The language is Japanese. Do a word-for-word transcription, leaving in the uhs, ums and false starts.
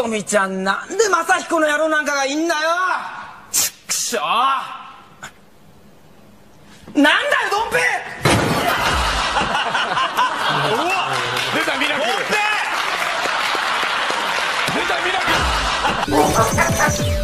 とみちゃん、なんで正彦の野郎なんかがいんだよ。ちっくしょう。なんだよドンペ。 出たミラクル。 ドンペ。 出たミラクル。